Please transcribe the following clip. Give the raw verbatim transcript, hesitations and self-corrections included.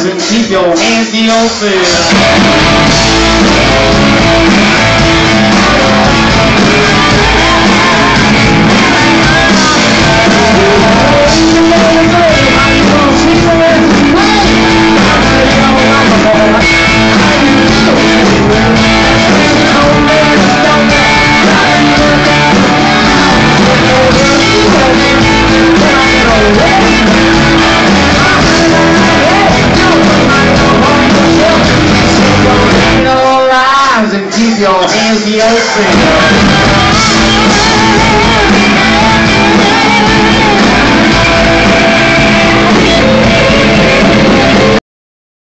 eyes and keep your hands to yourself. And keep your hands to yourself.